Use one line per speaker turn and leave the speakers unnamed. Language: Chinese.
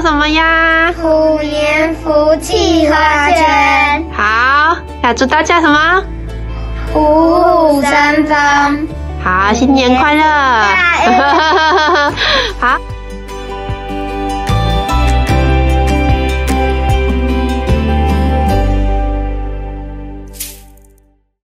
什么呀？
虎年福气花圈。
好，要祝大家什么？
虎虎生风。
好，新年快乐！好。